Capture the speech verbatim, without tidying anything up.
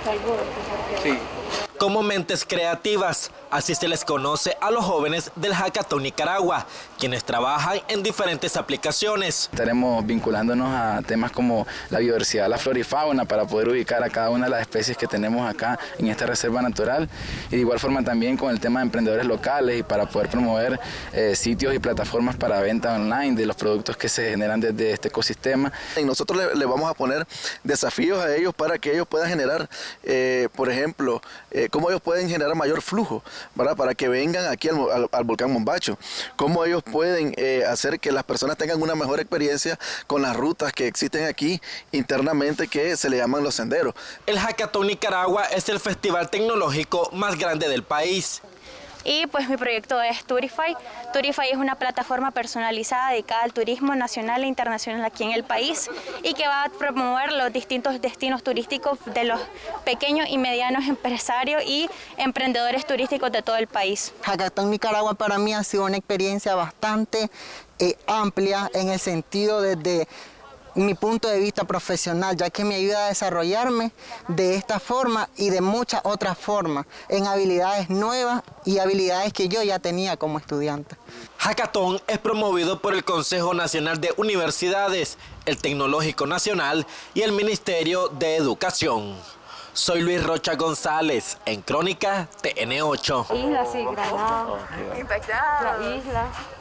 Sí. Como mentes creativas, así se les conoce a los jóvenes del Hackathon Nicaragua, quienes trabajan en diferentes aplicaciones. Estaremos vinculándonos a temas como la biodiversidad de la flora y fauna para poder ubicar a cada una de las especies que tenemos acá en esta reserva natural, y de igual forma también con el tema de emprendedores locales y para poder promover eh, sitios y plataformas para venta online de los productos que se generan desde este ecosistema. Y nosotros le, le vamos a poner desafíos a ellos para que ellos puedan generar, eh, por ejemplo, eh, cómo ellos pueden generar mayor flujo, ¿verdad? Para que vengan aquí al, al, al volcán Mombacho, cómo ellos pueden eh, hacer que las personas tengan una mejor experiencia con las rutas que existen aquí internamente, que se le llaman los senderos. El Hackathon Nicaragua es el festival tecnológico más grande del país. Y pues mi proyecto es Turify. Turify es una plataforma personalizada dedicada al turismo nacional e internacional aquí en el país y que va a promover los distintos destinos turísticos de los pequeños y medianos empresarios y emprendedores turísticos de todo el país. Hackathon Nicaragua para mí ha sido una experiencia bastante eh, amplia en el sentido desde mi punto de vista profesional, ya que me ayuda a desarrollarme de esta forma y de muchas otras formas, en habilidades nuevas y habilidades que yo ya tenía como estudiante. Hackathon es promovido por el Consejo Nacional de Universidades, el Tecnológico Nacional y el Ministerio de Educación. Soy Luis Rocha González, en Crónica T N ocho. Isla, sí, Granada. Impactada. La isla.